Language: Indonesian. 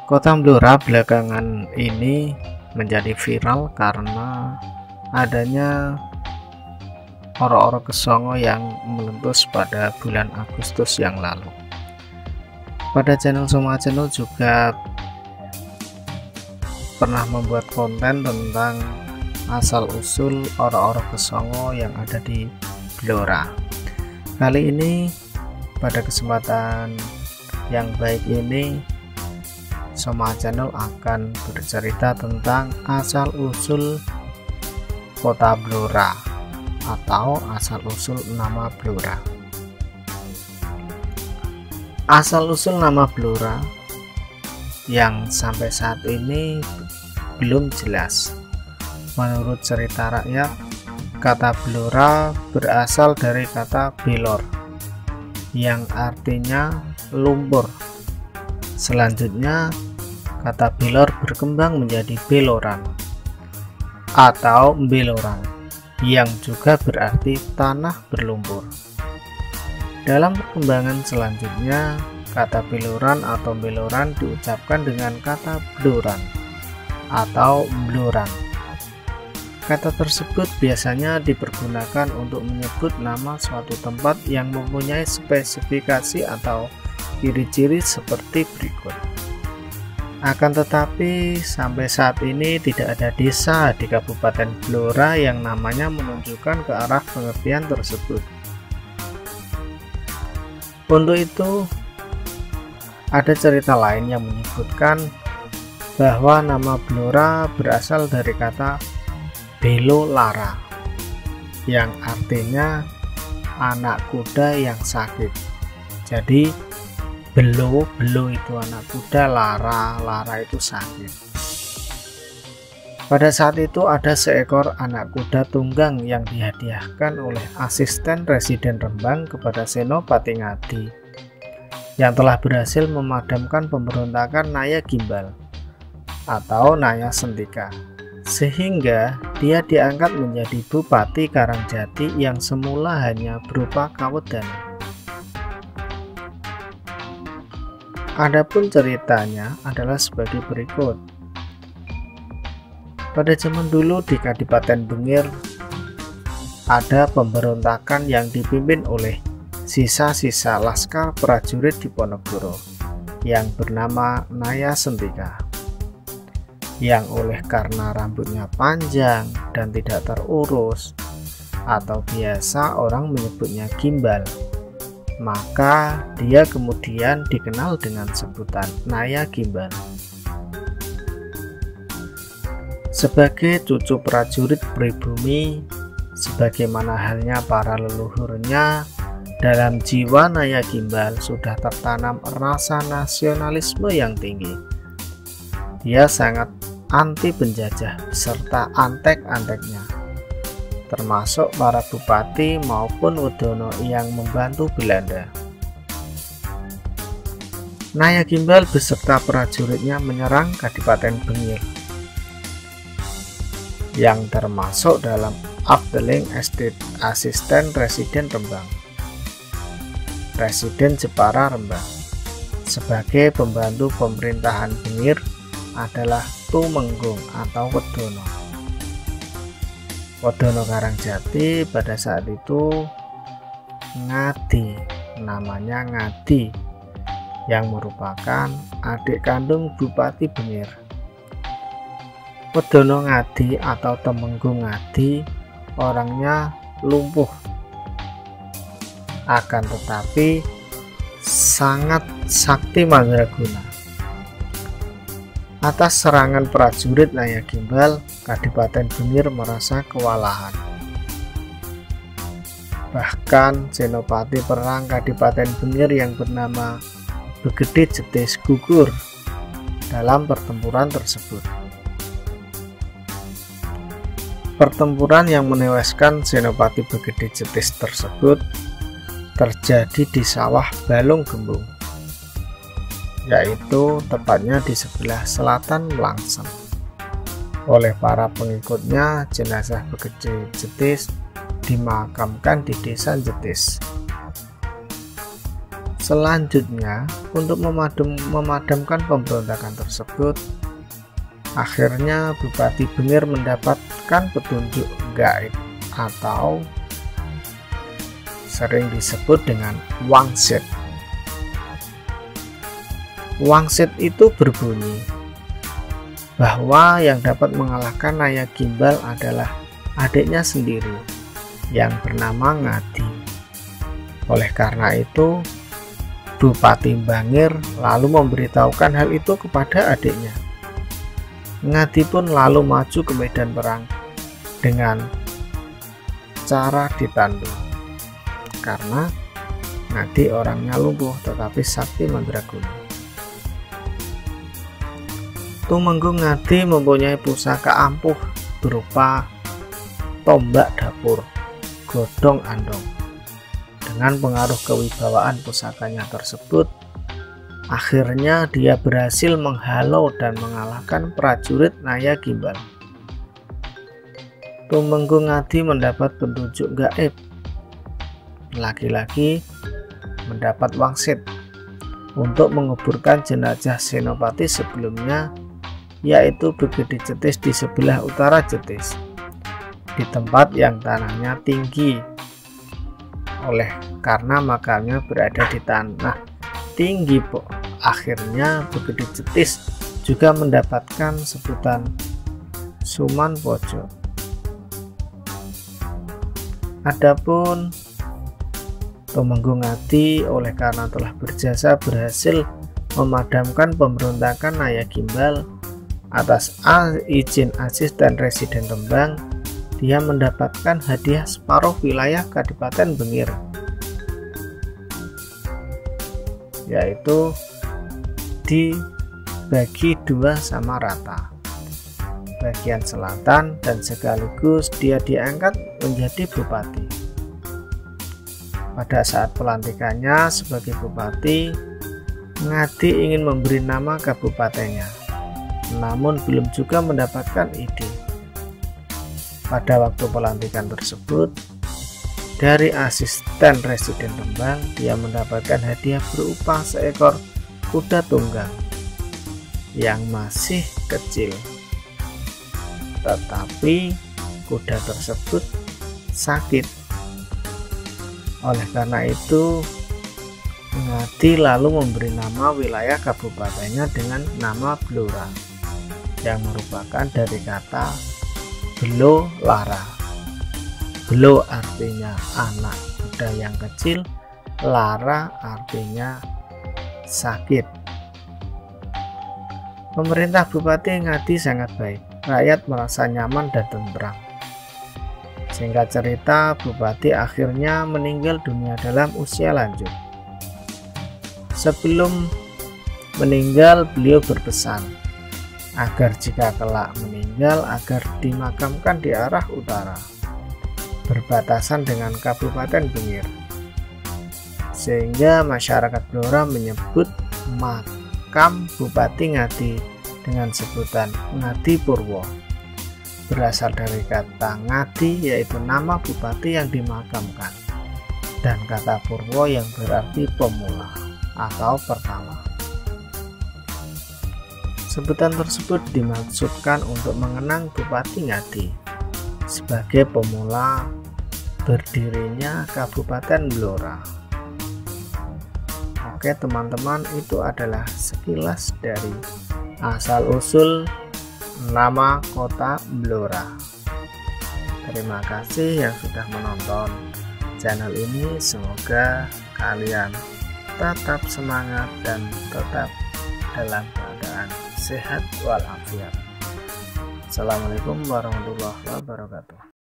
Kota Blora belakangan ini menjadi viral karena adanya oro-oro Kesongo yang meletus pada bulan Agustus yang lalu. Pada channel Soma Channel juga pernah membuat konten tentang asal-usul oro-oro Kesongo yang ada di Blora. Kali ini pada kesempatan yang baik ini Soma Channel akan bercerita tentang asal-usul kota Blora atau asal-usul nama Blora. Asal-usul nama Blora yang sampai saat ini belum jelas. Menurut cerita rakyat, kata Blora berasal dari kata belor yang artinya lumpur. Selanjutnya kata belor berkembang menjadi beloran atau beloran yang juga berarti tanah berlumpur. Dalam perkembangan selanjutnya, kata beloran atau beloran diucapkan dengan kata bloran atau bloran. Kata tersebut biasanya dipergunakan untuk menyebut nama suatu tempat yang mempunyai spesifikasi atau ciri-ciri seperti berikut. Akan tetapi sampai saat ini tidak ada desa di Kabupaten Blora yang namanya menunjukkan ke arah pengertian tersebut. Untuk itu ada cerita lain yang menyebutkan bahwa nama Blora berasal dari kata belo lara yang artinya anak kuda yang sakit. Jadi belo itu anak kuda, lara itu sakit. Pada saat itu ada seekor anak kuda tunggang yang dihadiahkan oleh asisten residen Rembang kepada Senopati Ngadi yang telah berhasil memadamkan pemberontakan Naya Gimbal atau Naya Sentika, sehingga dia diangkat menjadi Bupati Karangjati yang semula hanya berupa kawedana. Adapun ceritanya adalah sebagai berikut. Pada zaman dulu di Kadipaten Bengir ada pemberontakan yang dipimpin oleh sisa-sisa laskar prajurit Diponegoro yang bernama Naya Sentika, yang oleh karena rambutnya panjang dan tidak terurus atau biasa orang menyebutnya gimbal, maka dia kemudian dikenal dengan sebutan Naya Gimbal. Sebagai cucu prajurit pribumi, sebagaimana halnya para leluhurnya, dalam jiwa Naya Gimbal sudah tertanam rasa nasionalisme yang tinggi. Dia sangat anti penjajah beserta antek-anteknya, termasuk para bupati maupun wedono yang membantu Belanda. Naya Gimbal beserta prajuritnya menyerang Kadipaten Bengir yang termasuk dalam Afdeling Estate Asisten Residen Rembang, Residen Jepara Rembang. Sebagai pembantu pemerintahan Bengir adalah Tumenggung atau wedono. Wedono Karangjati pada saat itu Ngadi, namanya Ngadi, yang merupakan adik kandung Bupati Bengir. Wedono Ngadi atau Temenggung Ngadi orangnya lumpuh, akan tetapi sangat sakti mandraguna. Atas serangan prajurit Naya Gimbal, Kadipaten Bengir merasa kewalahan. Bahkan senopati perang Kadipaten Bengir yang bernama Begede Jetis gugur dalam pertempuran tersebut. Pertempuran yang menewaskan Senopati Begede Jetis tersebut terjadi di sawah Balung Gembung, yaitu tepatnya di sebelah selatan Melangseng. Oleh para pengikutnya, jenazah Begede Jetis dimakamkan di desa Jetis. Selanjutnya, untuk memadamkan pemberontakan tersebut, akhirnya Bupati Bengir mendapatkan petunjuk gaib atau sering disebut dengan wangsit. Wangsit itu berbunyi bahwa yang dapat mengalahkan Naya Gimbal adalah adiknya sendiri yang bernama Ngadi. Oleh karena itu, Bupati Bangir lalu memberitahukan hal itu kepada adiknya. Ngadi pun lalu maju ke medan perang dengan cara ditandu, karena Ngadi orangnya lumpuh tetapi sakti mandraguna. Tumenggung Ngadi mempunyai pusaka ampuh berupa tombak dapur, godong andong. Dengan pengaruh kewibawaan pusakanya tersebut, akhirnya dia berhasil menghalau dan mengalahkan prajurit Naya Gimbal. Tumenggung Ngadi mendapat petunjuk gaib. Laki-laki mendapat wangsit untuk menguburkan jenazah Senopati sebelumnya, yaitu Begede Jetis di sebelah utara Jetis, di tempat yang tanahnya tinggi. Oleh karena makamnya berada di tanah tinggi, akhirnya Begede Jetis juga mendapatkan sebutan Suman Pojok. Adapun Tumenggung Ngadi oleh karena telah berjasa berhasil memadamkan pemberontakan Naya Gimbal atas izin asisten Residen Rembang, dia mendapatkan hadiah separuh wilayah Kadipaten Bengir, yaitu dibagi dua sama rata, bagian selatan, dan sekaligus dia diangkat menjadi bupati. Pada saat pelantikannya sebagai bupati, Ngadi ingin memberi nama kabupatennya, namun belum juga mendapatkan ide. Pada waktu pelantikan tersebut, dari asisten Residen Rembang, dia mendapatkan hadiah berupa seekor kuda tunggang yang masih kecil. Tetapi kuda tersebut sakit. Oleh karena itu, Ngadi lalu memberi nama wilayah kabupatennya dengan nama Blora, yang merupakan dari kata Belo Lara. Belo artinya anak kuda yang kecil, Lara artinya sakit. Pemerintah Bupati Ngadi sangat baik, rakyat merasa nyaman dan tentram. Singkat cerita, Bupati akhirnya meninggal dunia dalam usia lanjut. Sebelum meninggal, beliau berpesan agar jika kelak meninggal agar dimakamkan di arah utara, berbatasan dengan Kabupaten Bengir, sehingga masyarakat Blora menyebut makam Bupati Ngadi dengan sebutan Ngadi Purwo, berasal dari kata Ngadi yaitu nama bupati yang dimakamkan, dan kata Purwo yang berarti pemula atau pertama. Sebutan tersebut dimaksudkan untuk mengenang Bupati Ngadi sebagai pemula berdirinya Kabupaten Blora. Oke teman-teman, itu adalah sekilas dari asal-usul nama kota Blora. Terima kasih yang sudah menonton channel ini. Semoga kalian tetap semangat dan tetap dalam keadaan sehat walafiat. Assalamualaikum warahmatullahi wabarakatuh.